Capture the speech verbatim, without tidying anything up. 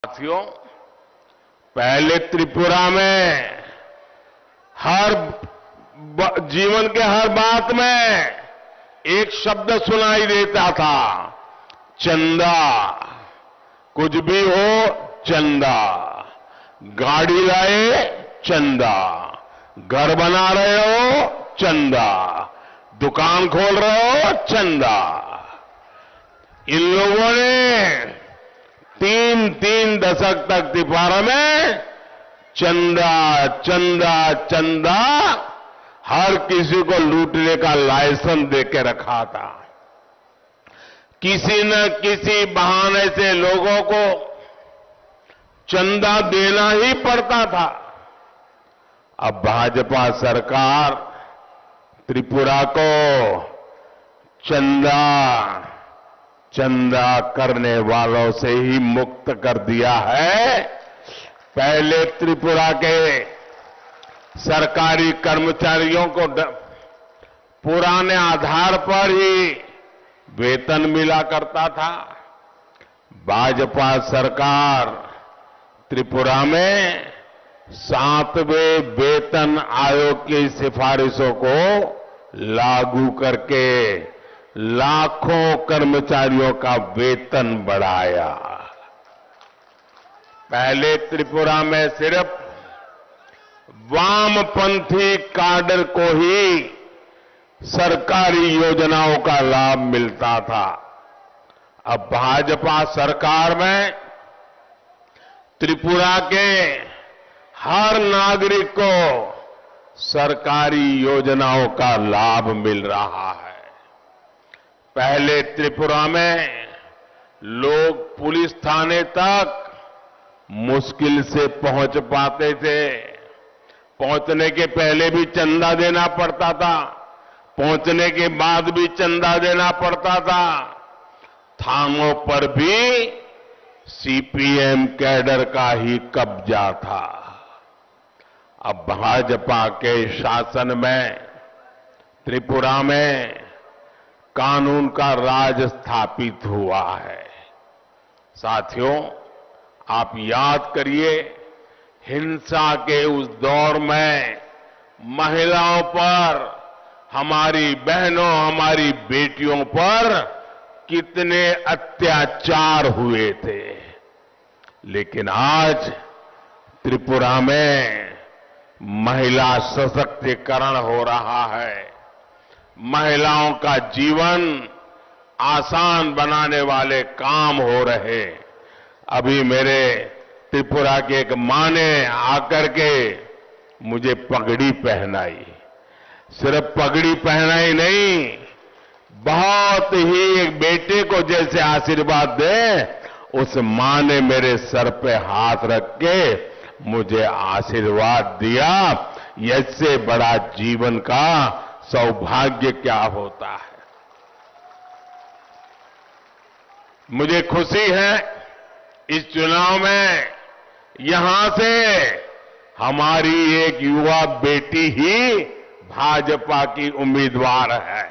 साथियों, पहले त्रिपुरा में हर जीवन के हर बात में एक शब्द सुनाई देता था, चंदा। कुछ भी हो, चंदा। गाड़ी लाए, चंदा। घर बना रहे हो, चंदा। दुकान खोल रहे हो, चंदा। इन लोगों ने तीन तीन दशक तक त्रिपुरा में चंदा चंदा चंदा हर किसी को लूटने का लाइसेंस देके रखा था। किसी न किसी बहाने से लोगों को चंदा देना ही पड़ता था। अब भाजपा सरकार त्रिपुरा को चंदा चंदा करने वालों से ही मुक्त कर दिया है। पहले त्रिपुरा के सरकारी कर्मचारियों को पुराने आधार पर ही वेतन मिला करता था। भाजपा सरकार त्रिपुरा में सातवें वेतन आयोग की सिफारिशों को लागू करके लाखों कर्मचारियों का वेतन बढ़ाया। पहले त्रिपुरा में सिर्फ वामपंथी काडर को ही सरकारी योजनाओं का लाभ मिलता था। अब भाजपा सरकार में त्रिपुरा के हर नागरिक को सरकारी योजनाओं का लाभ मिल रहा है। पहले त्रिपुरा में लोग पुलिस थाने तक मुश्किल से पहुंच पाते थे। पहुंचने के पहले भी चंदा देना पड़ता था, पहुंचने के बाद भी चंदा देना पड़ता था। थानों पर भी सीपीएम कैडर का ही कब्जा था। अब भाजपा के शासन में त्रिपुरा में कानून का राज स्थापित हुआ है। साथियों, आप याद करिए, हिंसा के उस दौर में महिलाओं पर, हमारी बहनों, हमारी बेटियों पर कितने अत्याचार हुए थे। लेकिन आज त्रिपुरा में महिला सशक्तिकरण हो रहा है। महिलाओं का जीवन आसान बनाने वाले काम हो रहे। अभी मेरे त्रिपुरा की एक मां ने आकर के मुझे पगड़ी पहनाई। सिर्फ पगड़ी पहनाई नहीं, बहुत ही एक बेटे को जैसे आशीर्वाद दे, उस मां ने मेरे सर पे हाथ रख के मुझे आशीर्वाद दिया। इससे बड़ा जीवन का सौभाग्य क्या होता है। मुझे खुशी है इस चुनाव में यहां से हमारी एक युवा बेटी ही भाजपा की उम्मीदवार है।